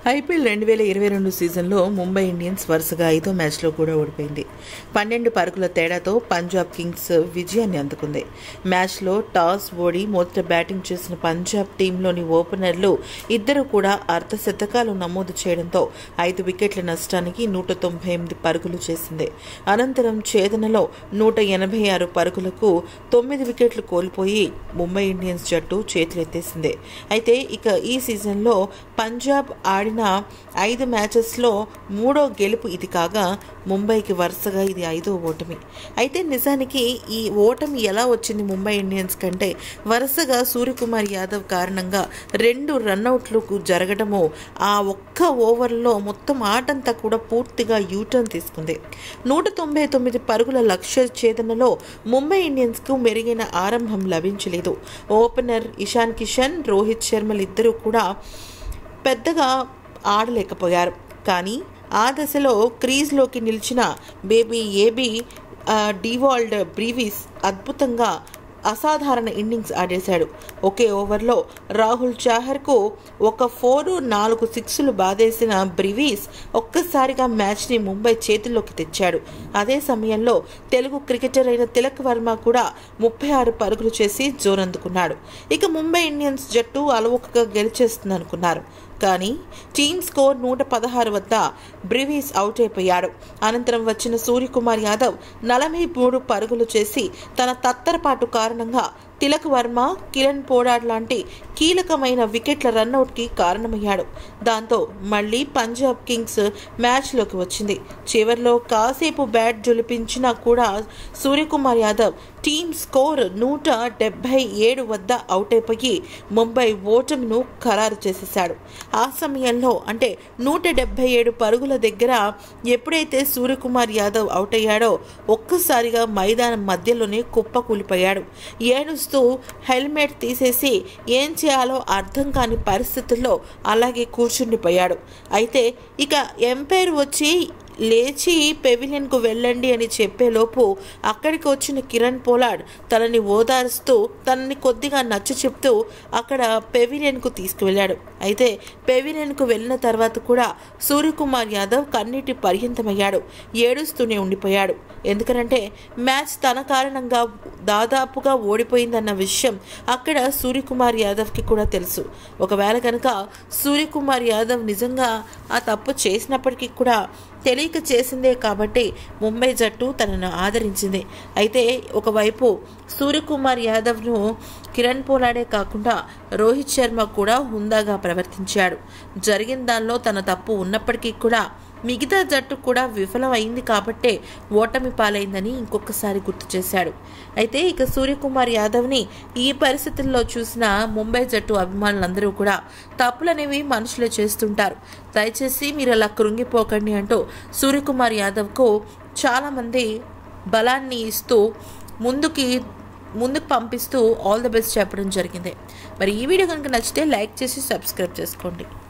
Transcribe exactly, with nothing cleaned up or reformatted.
IPL రెండు వేల ఇరవై రెండు సీజన్లో ముంబై ఇండియన్స్ వరుసగా ఐదో మ్యాచ్లో కూడా ఓడిపోయింది. పన్నెండు పరుగుల తేడాతో పంజాబ్ కింగ్స్ విజయాన్ని అందుకుంది. మ్యాచ్లో టాస్ ఓడి మొదట బ్యాటింగ్ చేసిన పంజాబ్ టీంలోని ఓపెనర్లు ఇద్దరు కూడా అర్ధశతకాలు నమోదు చేయడంతో ఐదు వికెట్ల నష్టానికి నూట తొంభై ఎనిమిది పరుగులు చేసింది. అనంతరం ఛేదనలో నూట ఎనభై ఆరు పరుగులకు తొమ్మిది వికెట్లు కోల్పోయి ముంబై ఇండియన్స్ జట్టు చేతులెత్తేసింది. అయితే ఇక ఈ సీజన్లో పంజాబ్ ఆడిన ఐదు మ్యాచెస్లో మూడో గెలుపు ఇది కాగా ముంబైకి వరుసగా ఇది ఐదో ఓటమి. అయితే నిజానికి ఈ ఓటమి ఎలా వచ్చింది ముంబై ఇండియన్స్ కంటే వరుసగా సూర్యకుమార్ యాదవ్ కారణంగా రెండు రన్అట్లకు జరగడము ఆ ఒక్క ఓవర్లో మొత్తం ఆటంతా కూడా పూర్తిగా యూటర్న్ తీసుకుంది. నూట తొంభై తొమ్మిది పరుగుల లక్ష్య ఛేదనలో ముంబై ఇండియన్స్కు మెరుగైన ఆరంభం లభించలేదు. ఓపెనర్ ఇషాన్ కిషన్, రోహిత్ శర్మలు ఇద్దరూ కూడా పెద్దగా ఆడలేకపోయారు. కానీ ఆ దశలో క్రీజ్లోకి నిలిచిన బేబీ ఏబీ డివాల్డ్ బ్రీవిస్ అద్భుతంగా అసాధారణ ఇన్నింగ్స్ ఆడేశాడు. ఒకే ఓవర్లో రాహుల్ చాహర్కు ఒక ఫోరు నాలుగు సిక్స్లు బాధేసిన బ్రివీస్ ఒక్కసారిగా మ్యాచ్ని ముంబై చేతుల్లోకి తెచ్చాడు. అదే సమయంలో తెలుగు క్రికెటర్ అయిన తిలక్ వర్మ కూడా ముప్పై ఆరు పరుగులు చేసి జోరందుకున్నాడు. ఇక ముంబై ఇండియన్స్ జట్టు అలవోకగా గెలిచేస్తుందనుకున్నారు. కానీ టీమ్ స్కోర్ నూట పదహారు వద్ద బ్రివీస్ అవుట్ అయిపోయాడు. అనంతరం వచ్చిన సూర్యకుమార్ యాదవ్ నలభై మూడు పరుగులు చేసి తన తత్తరపాటు కారణంగా తిలక్ వర్మ, కిరణ్ పోలార్డ్ లాంటి కీలకమైన వికెట్ల రన్అట్కి కారణమయ్యాడు. దాంతో మళ్లీ పంజాబ్ కింగ్స్ మ్యాచ్లోకి వచ్చింది. చివర్లో కాసేపు బ్యాట్ జొలిపించినా కూడా సూర్యకుమార్ యాదవ్ టీమ్ స్కోర్ నూట డెబ్బై ఏడు వద్ద అవుట్ అయిపోయి ముంబై ఓటమిను ఖరారు చేసేశాడు. ఆ సమయంలో అంటే నూట డెబ్బై ఏడు పరుగుల దగ్గర ఎప్పుడైతే సూర్యకుమార్ యాదవ్ అవుట్ అయ్యాడో ఒక్కసారిగా మైదానం మధ్యలోనే కుప్పకూలిపోయాడు. ఏడుస్తూ హెల్మెట్ తీసేసి ఏం చేయాలో అర్థం కాని పరిస్థితుల్లో అలాగే కూర్చుండిపోయాడు. అయితే ఇక ఎంపైర్ వచ్చి లేచి పెవిలియన్కు వెళ్ళండి అని చెప్పేలోపు అక్కడికి వచ్చిన కిరణ్ పోలార్డ్ తనని ఓదారుస్తూ తనని కొద్దిగా నచ్చ చెప్తూ అక్కడ పెవిలియన్కు తీసుకువెళ్ళాడు. అయితే పెవిలియన్కు వెళ్ళిన తర్వాత కూడా సూర్యకుమార్ యాదవ్ కన్నీటి పర్యంతమయ్యాడు. ఏడుస్తూనే ఉండిపోయాడు. ఎందుకంటే మ్యాచ్ తన కారణంగా దాదాపుగా ఓడిపోయిందన్న విషయం అక్కడ సూర్యకుమార్ యాదవ్కి కూడా తెలుసు. ఒకవేళ కనుక సూర్యకుమార్ యాదవ్ నిజంగా ఆ తప్పు చేసినప్పటికీ కూడా తెలియక చేసిందే కాబట్టి ముంబై జట్టు తనను ఆదరించింది. అయితే ఒకవైపు సూర్యకుమార్ యాదవ్ను కిరణ్ పోలార్డే కాకుండా రోహిత్ శర్మ కూడా హుందాగా ప్రవర్తించాడు. జరిగిన దానిలో తన తప్పు ఉన్నప్పటికీ కూడా మిగతా జట్టు కూడా విఫలమైంది కాబట్టే ఓటమి పాలైందని ఇంకొకసారి గుర్తు చేశాడు. అయితే ఇక సూర్యకుమార్ యాదవ్ని ఈ పరిస్థితుల్లో చూసిన ముంబై జట్టు అభిమానులందరూ కూడా తప్పులనేవి మనుషులే చేస్తుంటారు, దయచేసి మీరు అలా కృంగిపోకండి అంటూ సూర్యకుమార్ యాదవ్కు చాలామంది బలాన్ని ఇస్తూ ముందుకి ముందుకు పంపిస్తూ ఆల్ ది బెస్ట్ చెప్పడం జరిగింది. మరి ఈ వీడియో కనుక నచ్చితే లైక్ చేసి సబ్స్క్రైబ్ చేసుకోండి.